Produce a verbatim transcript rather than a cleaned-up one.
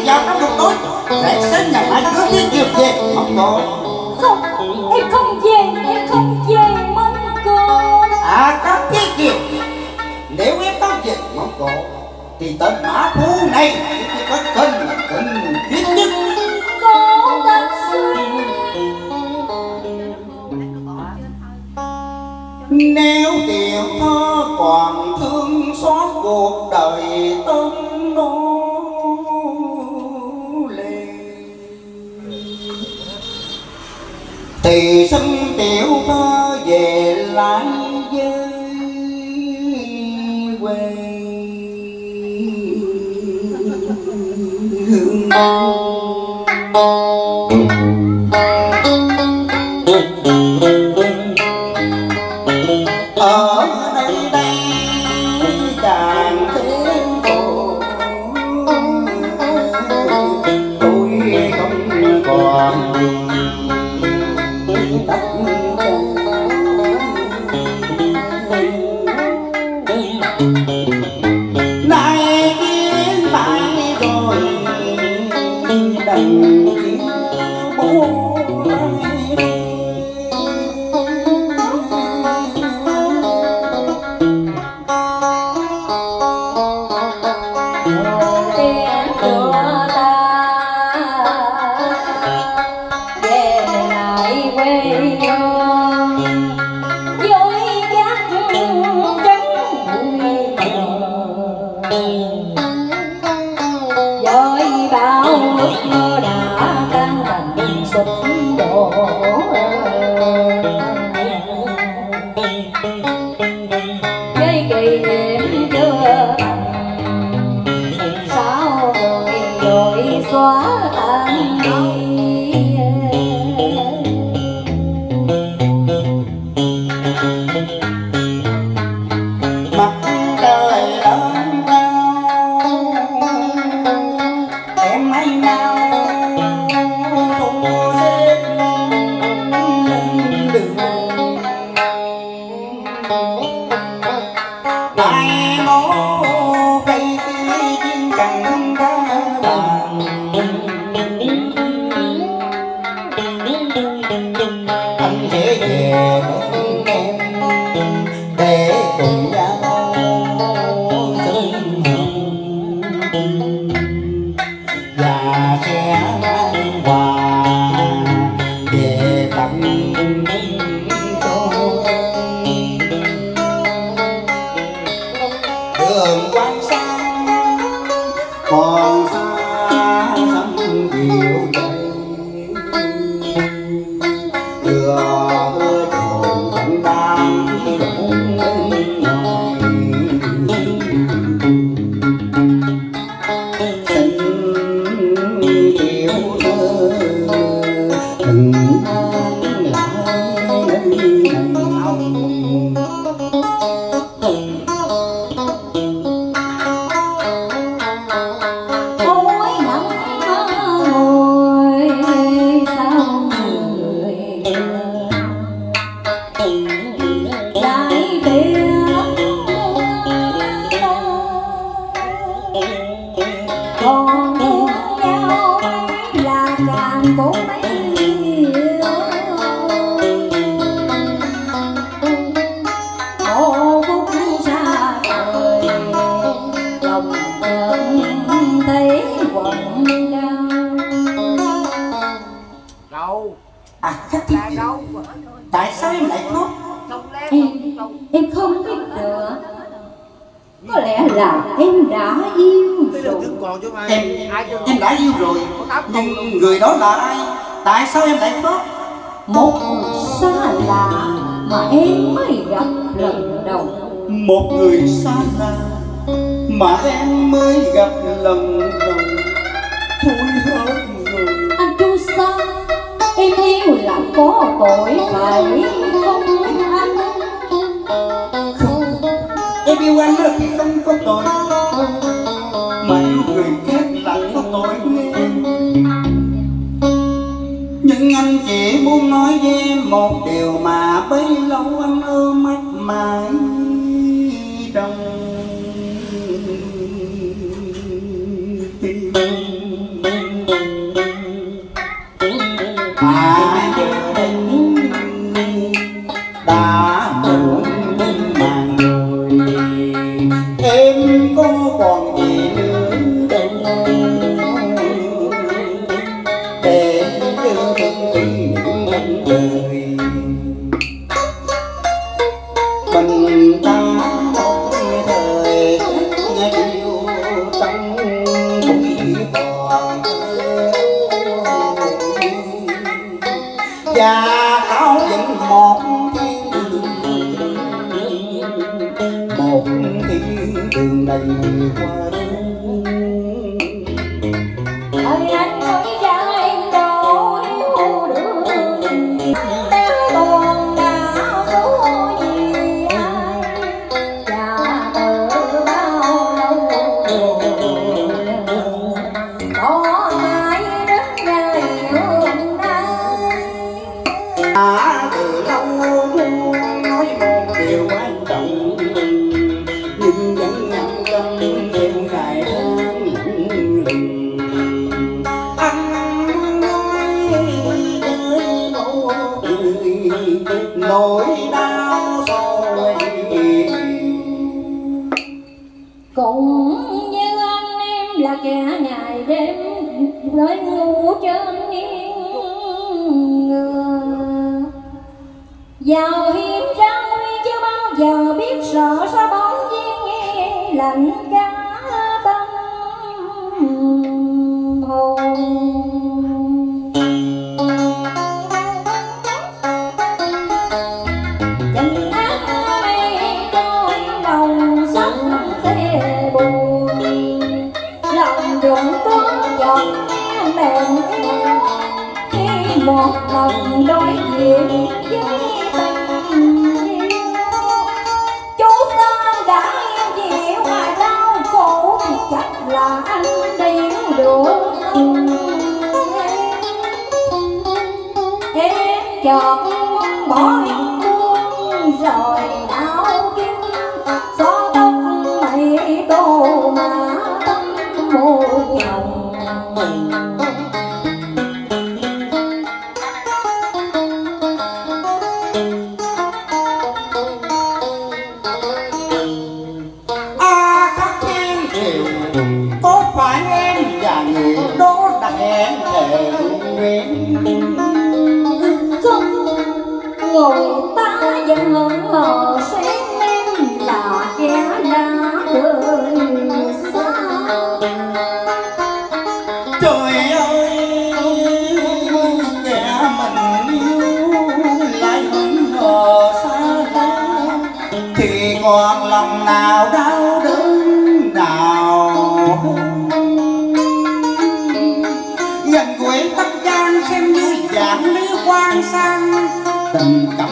vào trong một tối sẽ sớm nhà mãi cứ tiết kiệm về Mông Cổ. Không, em không về, em không về Mông Cổ. À các tiết kiệm, nếu em không về Mông Cổ thì tên mã phu này chỉ có cần là cần thiết nhất. Có thật suy nếu tiểu thơ còn thương xót cuộc đời tâm nô lệ thì xin tiểu thơ về lại với quê hương. Ở đây đây càng thêm khổ, tôi không còn tất cả. Nay kiến bãi rồi đành chỉ bố với kỷ niệm chưa sao rồi rồi xóa tan đi. Mặt trời lớn cao em hay nào thu xếp lên đường ai mố cây tiên cành ra bàn anh sẽ về bên em để cùng nhau thương hồng và sẽ mang quà về tặng cho em. Đường quang sang còn xa xăm dịu dàng đưa hứa trồn vẫn đang rộn bên ngoài xin tiểu thơ đừng mang lại nơi này. À, tại sao em lại khóc? Em, em không biết được. Có lẽ là em đã yêu rồi. Em, em đã yêu rồi. Nhưng người đó là ai? Tại sao em lại khóc? Một người xa lạ mà em mới gặp lần đầu. Một người xa lạ mà em mới gặp lần đầu. Thôi hết rồi. Anh Chu Sa, em yêu là có tội phải không anh? Không, em yêu anh thì không có tội, mà yêu người khác là có tội nghe. Nhưng anh chỉ muốn nói với em một điều mà bấy lâu anh ôm mắt mãi trong và cao dựng một thiên đường, một thiên đường đầy hoa đô. Ơi anh nói ra em đâu yêu đương ta còn đã có gì ai và từ bao lâu có ai đến ngày hôm nay. À, từ lâu muốn nói một điều quan trọng nhưng vẫn nhẫn tâm theo ngày tháng lạnh lùng. Anh nói với mẫu cười nỗi đau rồi Cũng như anh em là kẻ ngày đêm nơi ngủ trên nghiêng ngừa, giàu hiểm ra nguy chưa bao giờ biết sợ sao bóng duyên nghe lạnh cả tâm hồn. Tình ác mây trôi lòng sắc xe buồn, lòng rụng tuôn giọt mềm yếu khi một lần đối diện với tình yêu. Chú ta đã yêu gì ngoài đau khổ thì chắc là anh điên được em chợt muốn bỏ em buông rồi đau kim gió tóc mây tô mà tâm môi hồng. À, các em hiểu có phải em và người đó đã hẹn thề nguyện Không, người ta vẫn hững hờ xem em là kẻ đã rời xa. trời ơi, kẻ mình yêu lại hững hờ xa lạ thì còn lòng nào đau đớn nào dành quên tất gian xem như dạng lý quan sang tình cảm